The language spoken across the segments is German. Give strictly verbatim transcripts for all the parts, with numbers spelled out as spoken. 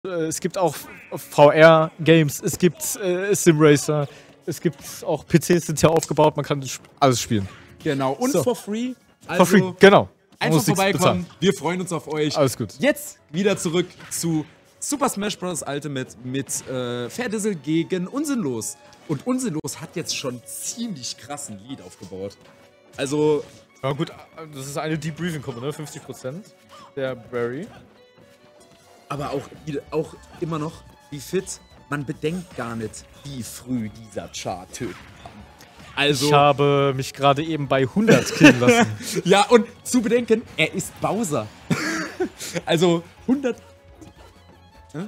Äh, es gibt auch V R-Games, es gibt äh, Simracer, es gibt auch P Cs sind ja aufgebaut, man kann alles spielen. Genau, und so. for free. Also for free, genau. Einfach vorbeikommen, wir freuen uns auf euch. Alles gut. Jetzt wieder zurück zu Super Smash Bros. Ultimate mit äh, Fair-Dizzle gegen Unsinnlos. Und Unsinnlos hat jetzt schon ziemlich krassen Lead aufgebaut. Also... Ja gut, das ist eine Debriefing-Gruppe, ne? fünfzig Prozent der Barry. Aber auch, auch immer noch, wie fit, man bedenkt gar nicht, wie früh dieser Char töten kann. Also, ich habe mich gerade eben bei hundert killen lassen. Ja, und zu bedenken, er ist Bowser. Also hundert... Hm?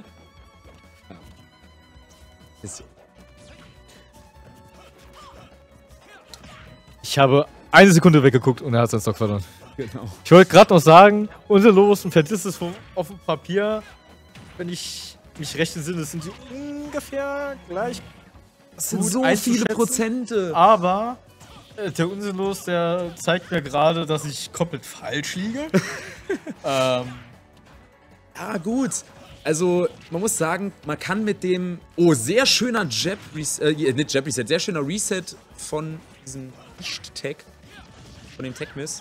Ich habe eine Sekunde weggeguckt und er hat seinen Stock verloren. Genau. Ich wollte gerade noch sagen, Unsinnlos und Verdiss ist auf dem Papier, wenn ich mich recht entsinne, sind die ungefähr gleich. Das sind so viele Prozente. Aber äh, der Unsinnlos, der zeigt mir gerade, dass ich komplett falsch liege. ähm. Ja, gut. Also, man muss sagen, man kann mit dem... Oh, sehr schöner Jab Reset... Äh, nicht Jab Reset, sehr schöner Reset von diesem Nicht-Tag. Von dem Tag-Miss.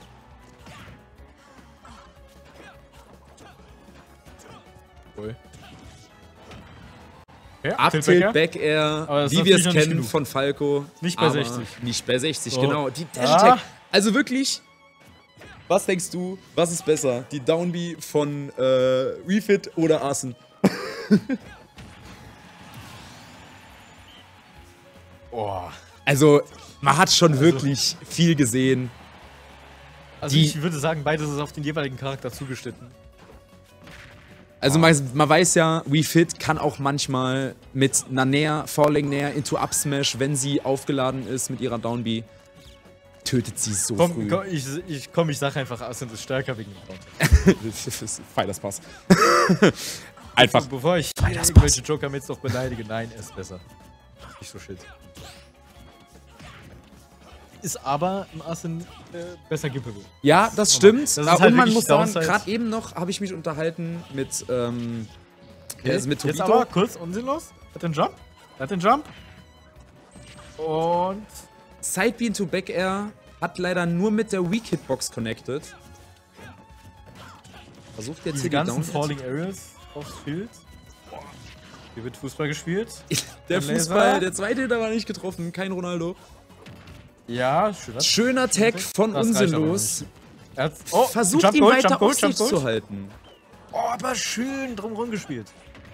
Cool. Ja, Up-Tilt, Back-Air, wie wir es kennen von Falco. Nicht bei sechzig. Nicht bei sechzig, so. Genau. Die Dash-Attack. Ah. Also wirklich, was denkst du, was ist besser? Die Down-B von äh, Refit oder Arsen? Oh. Also, man hat schon also, wirklich viel gesehen. Also die, ich würde sagen, beides ist auf den jeweiligen Charakter zugeschnitten. Also man, man weiß ja, Wii Fit kann auch manchmal mit einer Nair, Falling Nair into Up Smash, wenn sie aufgeladen ist mit ihrer Down B, tötet sie so komm, früh. Komm, ich, ich, komm, ich sag einfach, Ascent ist stärker wegen dem Count. Fighters Pass. Einfach. Bevor, bevor ich irgendwelche Joker jetzt noch beleidige, nein, er ist besser. Nicht so shit. Ist aber im Ascent äh, besser gippable. Ja, das, das stimmt. Das ist halt und man muss sagen, gerade eben noch habe ich mich unterhalten mit, ähm, okay. also mit Tobito. Jetzt aber kurz unsinnlos. Hat den Jump. Hat den Jump. Und Sidebeam to Back Air hat leider nur mit der Weak Hitbox connected. Versucht jetzt Diese hier die ganzen Down Falling Areas aufs Field. Hier wird Fußball gespielt. Der Fußball, der zweite Hitter war nicht getroffen. Kein Ronaldo. Ja, schöner, schöner Tag von das Unsinnlos. Er hat, oh, versucht Jump ihn Gold, weiter Jump Gold, auf sich zu halten. Oh, aber schön drumherum gespielt.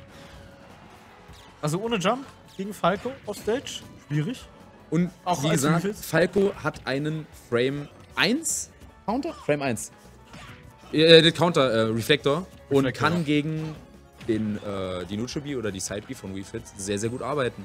Also ohne Jump gegen Falco auf Stage. Schwierig. Und auch wie gesagt, Falco hat einen Frame eins. Counter? Frame eins. Äh, den Counter, äh, Reflector. Und Reflector, kann ja. gegen den, äh, die Nuchobi oder die Side B von Wii Fit sehr, sehr gut arbeiten.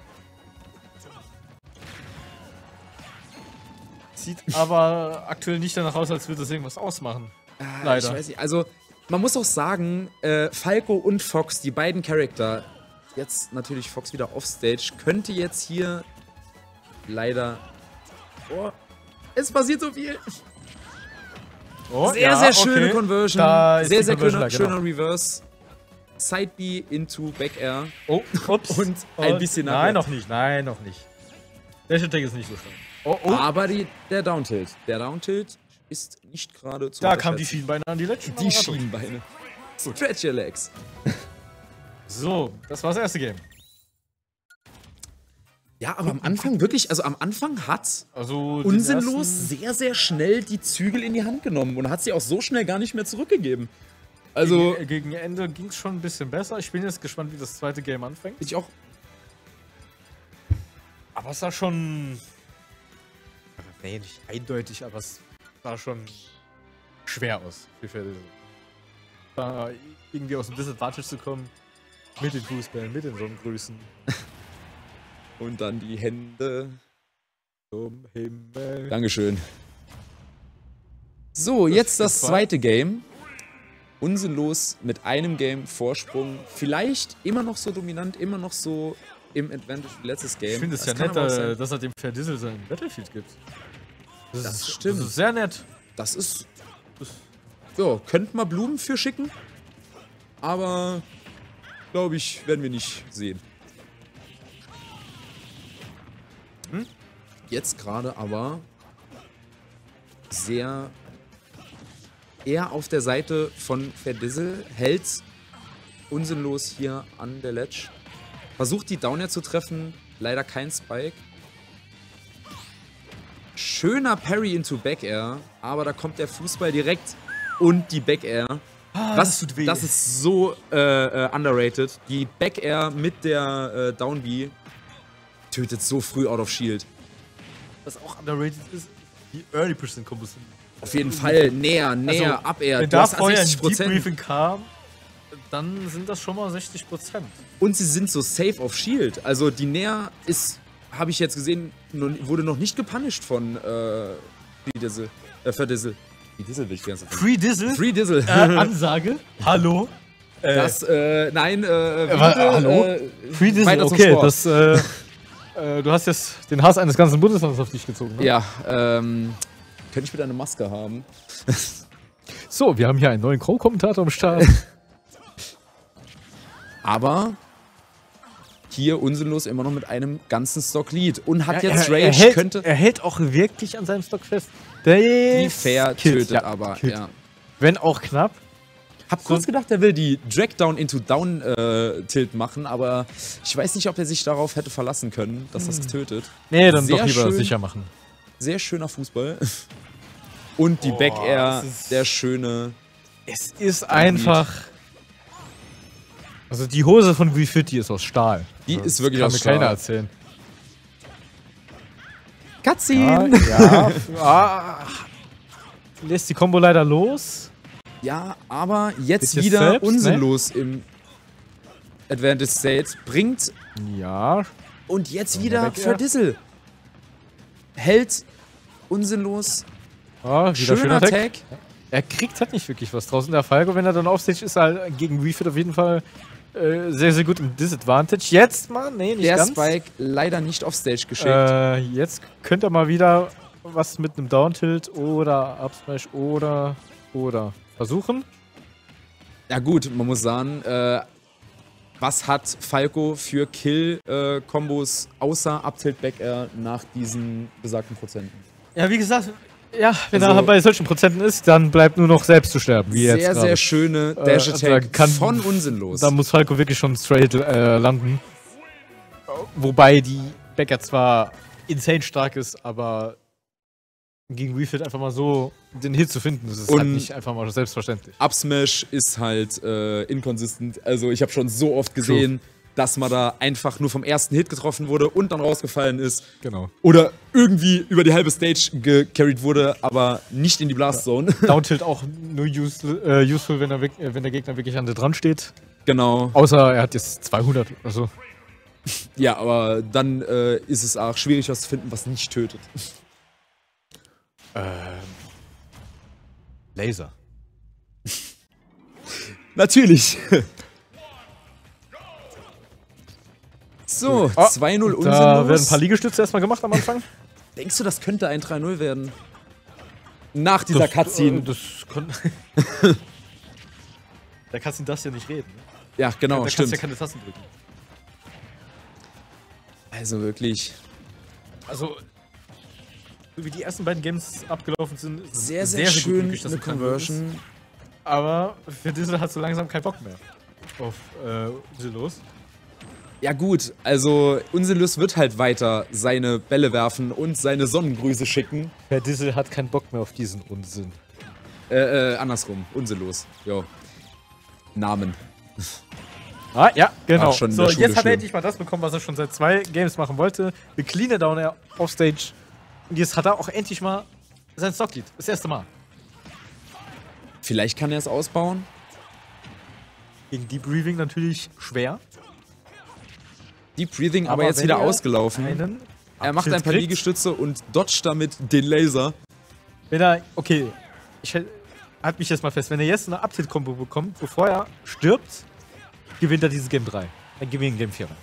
Sieht aber aktuell nicht danach aus, als würde das irgendwas ausmachen. Ah, Leider. Ich weiß nicht. Also, man muss auch sagen, äh, Falco und Fox, die beiden Charakter, jetzt natürlich Fox wieder offstage, könnte jetzt hier leider... Oh, es passiert so viel. Oh, sehr, ja, sehr schöne okay. Conversion. Da sehr, sehr schöner, da, genau. schöner Reverse. Side B into Back Air. Oh, ups. Und ein bisschen nachher. Nein, noch nicht. Nein, noch nicht. Der Attack ist nicht so stark. Oh, oh. Aber die, der Downtilt. Der Downtilt ist nicht gerade zu Da kamen die Schienbeine an die letzten. Die Schienbeine. Stretch your legs. So, das war das erste Game. Ja, aber am Anfang wirklich, also am Anfang hat also Unsinnlos sehr, sehr schnell die Zügel in die Hand genommen und hat sie auch so schnell gar nicht mehr zurückgegeben. Also gegen, gegen Ende ging es schon ein bisschen besser. Ich bin jetzt gespannt, wie das zweite Game anfängt. Ich auch. Aber es sah schon... Nee, nicht eindeutig, aber es sah schon schwer aus für Fair-Dizzle. Da irgendwie aus dem Disadvantage zu kommen, mit den Fußballen, mit den Sonnengrüßen. Und dann die Hände zum Himmel. Dankeschön. So, das jetzt das zweite Game. Unsinnlos mit einem Game Vorsprung. Vielleicht immer noch so dominant, immer noch so im Advantage wie letztes Game. Ich finde es ja nett, äh, dass er dem Fair-Dizzle sein Battlefield gibt. Das, das ist, stimmt. Das ist sehr nett. Das ist... Das, ja, könnte man Blumen für schicken. Aber... glaube ich, werden wir nicht sehen. Hm? Jetzt gerade aber sehr eher auf der Seite von Verdissel, hält unsinnlos hier an der Ledge. Versucht die Downair zu treffen, leider kein Spike. Schöner Parry into Back Air, aber da kommt der Fußball direkt und die Back Air. Ah, Was, das tut weh. Das ist so äh, äh, underrated. Die Back Air mit der äh, Down B tötet so früh out of shield. Was auch underrated ist, die Early Percent Kombos sind. Auf jeden Fall näher, näher, also, Up Air. Wenn Du da hast vorher ein sechzig Prozent. Debriefing kam, dann sind das schon mal sechzig Prozent. Und sie sind so safe auf Shield. Also die Näher ist, habe ich jetzt gesehen, wurde noch nicht gepunished von äh, Free Dizzle. Äh, für Dizzle. Free Dizzle will ich gerne sagen. Free Dizzle? Free Dizzle. Äh, Ansage. Hallo? Äh, das, äh, nein, äh, äh, bitte, hallo? Äh, Free Dizzle, okay, das, äh, äh, du hast jetzt den Hass eines ganzen Bundeslandes auf dich gezogen, ne? Ja, ähm, könnte ich bitte eine Maske haben? So, wir haben hier einen neuen Crow-Kommentator am Start. Aber hier unsinnlos immer noch mit einem ganzen Stock-Lead. Und hat Ja, jetzt er, Rage, er, hält, könnte... er hält auch wirklich an seinem Stock fest. Der Die fair killt, tötet ja, aber, killt. ja. Wenn auch knapp. Hab kurz gedacht, er will die Drag-Down into Down-Tilt äh, machen, aber ich weiß nicht, ob er sich darauf hätte verlassen können, dass das tötet. Nee, dann Sehr doch lieber schön. sicher machen. Sehr schöner Fußball. Und die Oh, Back Air, das ist- der schöne... Es ist einfach... Also die Hose von Wii Fit, die ist aus Stahl. Die Das ist wirklich kann aus mir Stahl. keiner erzählen. Cutscene! Ja, ja. ah, lässt die Combo leider los. Ja, aber jetzt Ist jetzt wieder selbst, ne? unsinnlos im Advantage State. Bringt Ja. und jetzt So, wieder Back Air. Verdissel. Hält unsinnlos. Ah, wieder Schöner schöner Tag. Tag. Er kriegt halt nicht wirklich was draußen. Der Falco, wenn er dann offstage ist, halt gegen Wii Fit auf jeden Fall äh, sehr, sehr gut im Disadvantage. Jetzt mal, nee, nicht Der ganz. Spike leider nicht offstage geschickt. Äh, jetzt könnte er mal wieder was mit einem Down-Tilt oder Upsmash oder, oder versuchen. Ja gut, man muss sagen, äh, was hat Falco für Kill-Kombos außer Up-Tilt Back Air nach diesen besagten Prozenten? Ja, wie gesagt, ja, wenn Also- er bei solchen Prozenten ist, dann bleibt nur noch selbst zu sterben. Wie Sehr, jetzt sehr gerade. schöne Äh, Dash-Attack also kann- von unsinnlos. Da muss Falco wirklich schon straight äh, landen. Wobei die Becker zwar insane stark ist, aber gegen Wii Fit einfach mal so den Hit zu finden, das ist Und- halt nicht einfach mal selbstverständlich. Up-Smash ist halt äh, inconsistent. Also ich habe schon so oft gesehen, dass man da einfach nur vom ersten Hit getroffen wurde und dann rausgefallen ist. Genau. Oder irgendwie über die halbe Stage gecarried wurde, aber nicht in die Blast Zone. Down-Tilt auch nur useful, äh, useful wenn, er, wirk- äh, wenn der Gegner wirklich an der dran steht. Genau. Außer er hat jetzt zweihundert oder so. Ja, aber dann äh, ist es auch schwierig, was zu finden, was nicht tötet. Ähm. Laser. Natürlich. So, Ah, zwei null Da werden ein unsinnlos. paar Liegestütze erstmal gemacht am Anfang. Denkst du, das könnte ein drei null werden? Nach dieser Cutscene. Äh, das kann da kannst du das ja nicht reden. Ne? Ja, genau, da kannst stimmt. du ja keine Tasten drücken. Also wirklich Also, so wie die ersten beiden Games abgelaufen sind, ist es sehr, sehr, gut schön möglich, dass eine es kein Glück ist. Conversion. Aber für Dizzle hat so langsam keinen Bock mehr auf äh, los. Ja gut, also Unsinnlos wird halt weiter seine Bälle werfen und seine Sonnengrüße schicken. Herr Dizzle hat keinen Bock mehr auf diesen Unsinn. Äh, äh, andersrum. Unsinnlos. Jo. Namen. Ah, ja, genau. Ach, schon in so, der Schule jetzt hat er schlimm. endlich mal das bekommen, was er schon seit zwei Games machen wollte. Wir cleanen Down Air Offstage. Und jetzt hat er auch endlich mal sein Stocklead. Das erste Mal. Vielleicht kann er es ausbauen. Gegen Deep Breathing natürlich schwer. Deep Breathing, aber, jetzt wenn wieder er ausgelaufen. einen Er macht Uptilt ein paar kriegt, Liegestütze und dodgt damit den Laser. Wenn er, okay, ich hält- halt mich jetzt mal fest, wenn er jetzt eine Uptilt-Kombo bekommt, bevor er stirbt, gewinnt er dieses Game drei. Er gewinnt Game vier.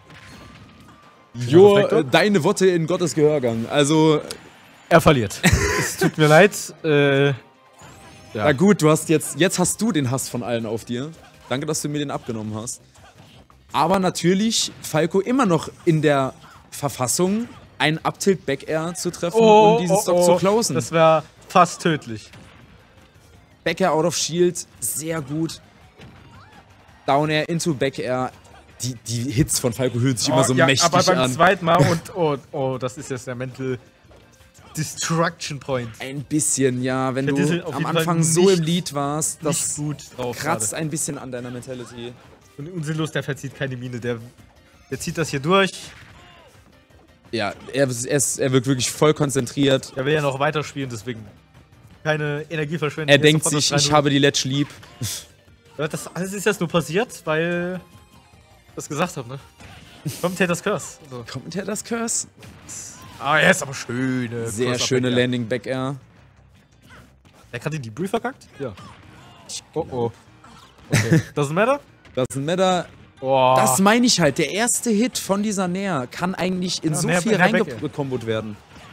Jo, Reflektor? äh, deine Worte in Gottes Gehörgang. Also, Er verliert. Es tut mir leid. Äh, na gut, du hast jetzt, jetzt hast du den Hass von allen auf dir. Danke, dass du mir den abgenommen hast. Aber natürlich Falco immer noch in der Verfassung, einen Up-Tilt-Back-Air zu treffen oh, und diesen oh, Stock oh. zu closen. Das wäre fast tödlich. Back-Air out of Shield, sehr gut. Down-Air into Back-Air. Die, die Hits von Falco hüllen sich oh, immer so ja, mächtig an. Aber beim an. zweiten Mal und oh, oh, das ist jetzt der Mental Destruction Point. Ein bisschen, ja. Wenn ja, du am Anfang nicht, so im Lead warst, das gut drauf kratzt gerade. ein bisschen an deiner Mentality. Und unsinnlos, der verzieht keine Miene. Der, der zieht das hier durch. Ja, er, er, ist, er wirkt wirklich voll konzentriert. Er will ja noch weiterspielen, deswegen keine Energie verschwenden. Er denkt sich, ich habe die Ledge lieb. Das alles ist jetzt nur passiert, weil ich das gesagt habe, ne? Commentator's Curse. Also. Commentator's Curse? Ah, er ist aber schöne. Sehr schöne Landing Back Air. Er hat den Debrief verkackt? Ja. Oh oh. Okay. Doesn't matter? Doesn't matter. Oh. Das meine ich halt. Der erste Hit von dieser Nair kann eigentlich in ja, so Nair, viel reingekombot werden.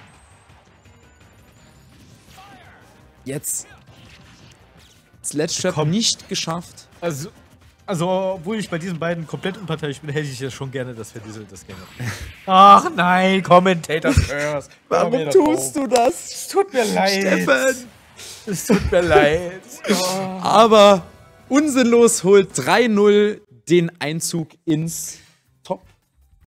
Jetzt. Sledge Trap nicht geschafft. Also, also, obwohl ich bei diesen beiden komplett unparteiisch bin, hätte ich ja schon gerne, dass wir diese das gerne. Ach nein, Commentator's Curse. Warum tust du das? Es tut mir leid. Steffen. Es tut mir leid. Oh. Aber unsinnlos holt drei null den Einzug ins